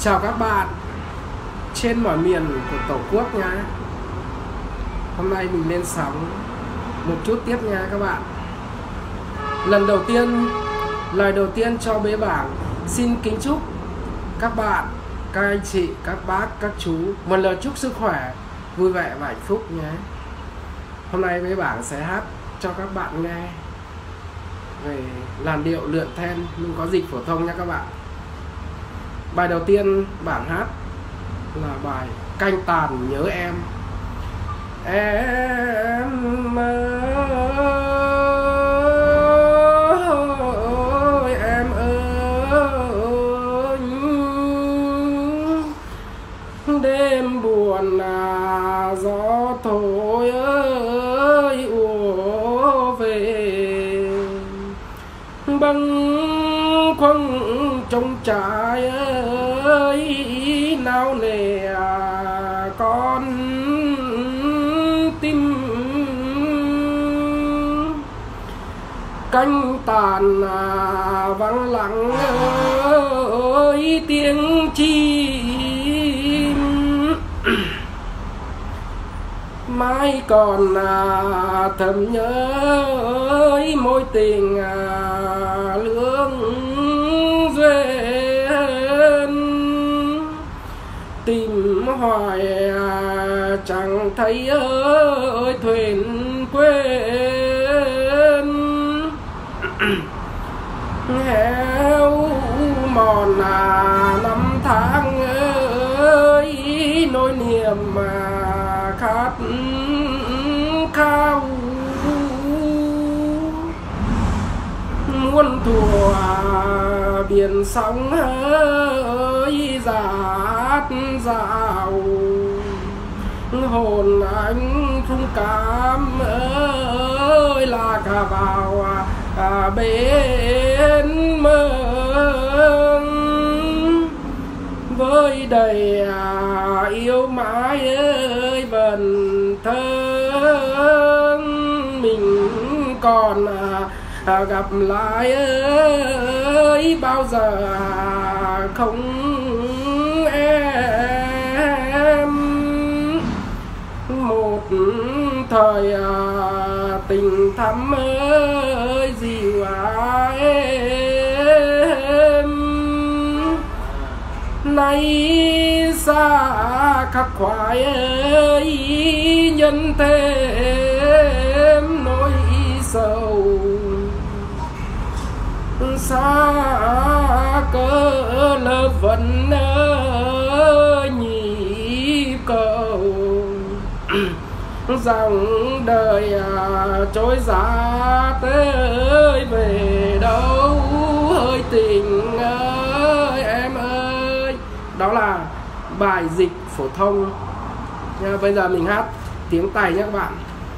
Chào các bạn trên mọi miền của Tổ quốc nha. Hôm nay mình lên sóng một chút tiếp nha các bạn. Lời đầu tiên cho bế bảng xin kính chúc các bạn, các anh chị, các bác, các chú một lời chúc sức khỏe, vui vẻ và hạnh phúc nhé. Hôm nay bế bảng sẽ hát cho các bạn nghe về làn điệu lượn then nhưng có dịch phổ thông nha các bạn. Bài đầu tiên bản hát là bài Canh Tàn Nhớ Em. Em ơi, em ơi, đêm buồn gió thổi ơi ùa về, bâng khuâng trong trái ơi nao nề con tim. Canh tàn vắng lặng ơi tiếng chim, mãi còn thầm nhớ ơi mối tình lương duyên. Tìm hoài chẳng thấy ơi thuyền quên, héo mòn năm tháng ơi nỗi niềm khát khao. Muôn thuở biển sóng ơi dạt dào, hồn anh rung cảm ơi là cả vào bên mơ, với đầy yêu mãi ơi vần thơ. Mình còn gặp lại ơi bao giờ không em. Một thời tình thắm ơi dịu em, nay xa khắc khoải ơi nhân thêm nỗi sầu. Xa cỡ lơ vẫn nhịp cầu, dòng đời trôi dạt ơi về đâu hơi tình ơi em ơi. Đó là bài dịch phổ thông nha. Bây giờ mình hát tiếng Tày nhé các bạn.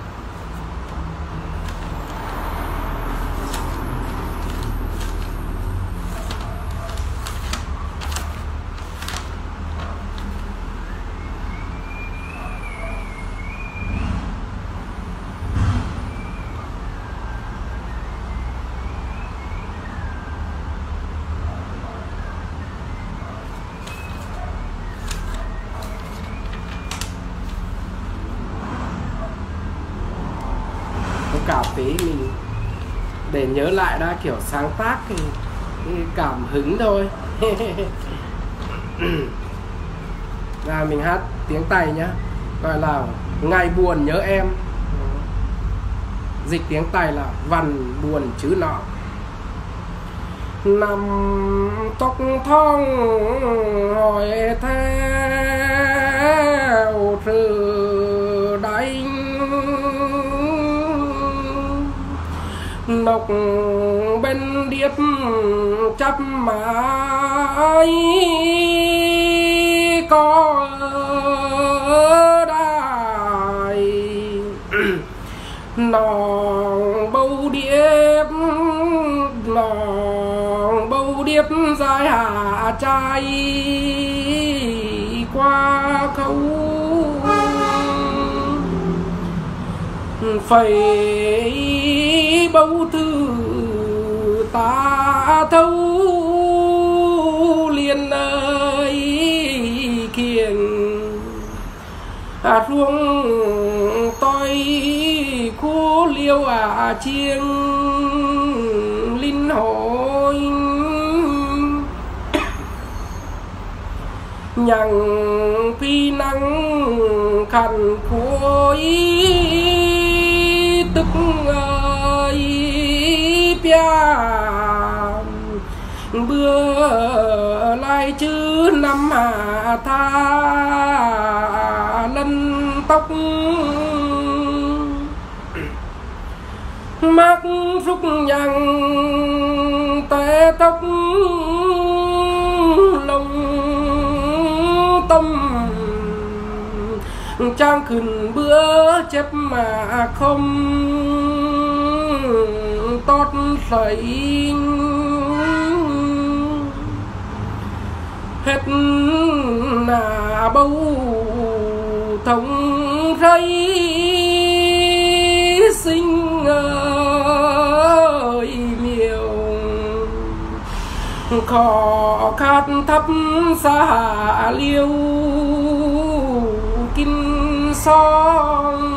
Cà phê mình để nhớ lại đã, kiểu sáng tác cái cảm hứng thôi. Là mình hát tiếng Tày nhá, gọi là Ngày Buồn Nhớ Em. Dịch tiếng Tày là Vằn buồn chứ nọ. Nằm tóc thong hỏi theo sự đánh, nọc bên điệp chắp mái có đài, nòng bầu điệp dài hạ trai qua khâu. Phải bầu thư ta thâu liền ơi ruông tôi khu liêu chiêng linh hồn nhằng phi nắng khăn khối tức ơi bia bữa lại chứ năm hạ tha lân tóc mắc rúc nhằng té tóc lông tâm trang khẩn bữa chép mà không tốt sấy hết nà bầu thống rây sinh ơi miều khó khát thấp xa hạ liêu kinh son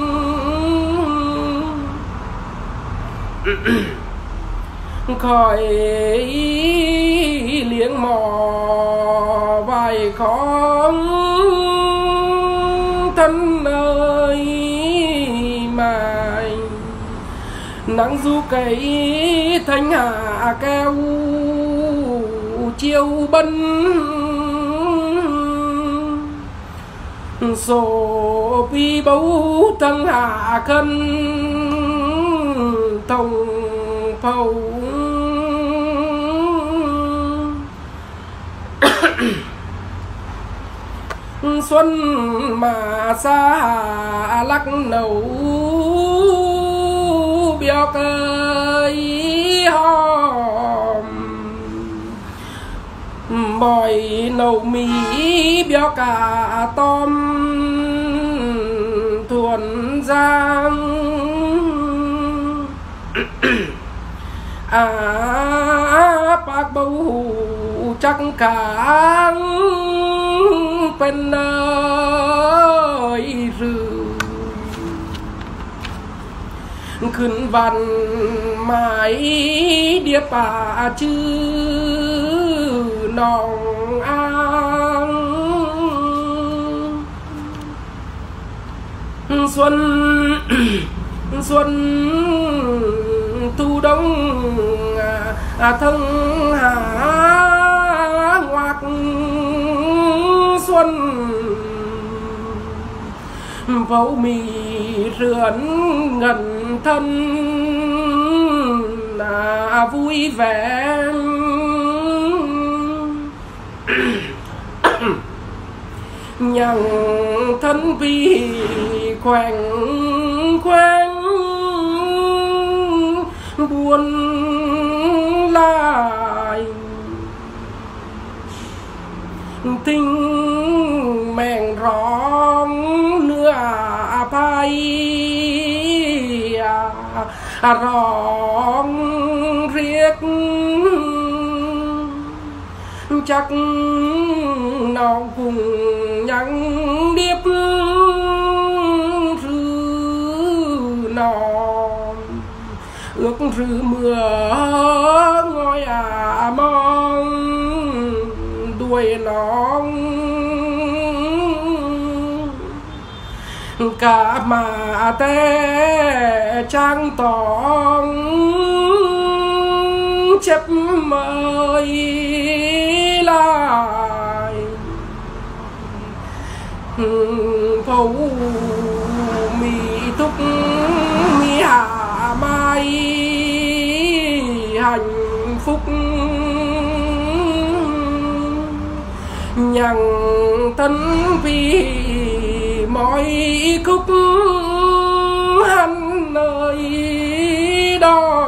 khỏi liếng mò vài khó thân ơi mài nắng du cấy thanh hạ keo chiều bân sổ pi bấu thân hạ khân thông phâu xuân mà xa lắc nấu biểu cây hòm bòi nấu mì biểu cả tôm thuần giang bác bầu chắc cả bên nơi rừng khẩn văn mãi điệp chữ nòng an xuân thu đông thân hạ ngoạc xuân vấu mì rượn ngần thân vui vẻ nhằng thân vì khoảnh khoảnh buồn lại tình mèn rong nửa bay rong riết chắc nào cùng nhắn điệp rư non ước rư mưa ngôi mong đuôi nón cả mà tê trang tòng chấp mời lại phâu mì thúc mi hạ mai hạnh phúc nhằng thân vì mọi khúc hắn nơi đó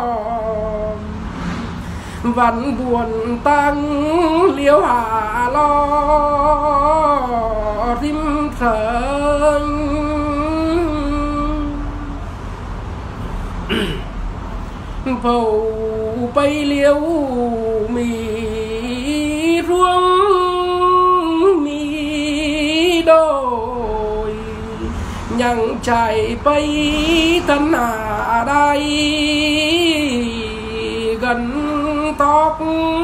vẫn buồn tăng liêu hạ lo rim thơm phầu bay liêu mì ruông mì đôi nhằng chạy bay thân hạ đây gần tóc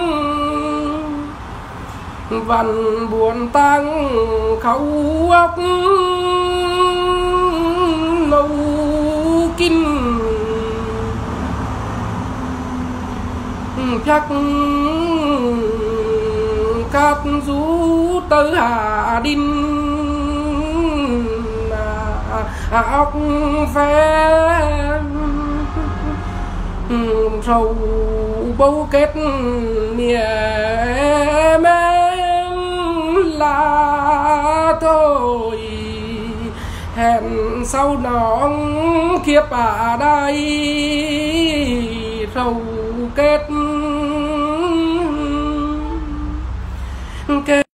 vằn buồn tăng khâu óc nâu kinh chắc cát rú tơ hà đinh óc phé sầu bấu kết nia men là thôi hẹn sau nón kiếp ở đây sầu kết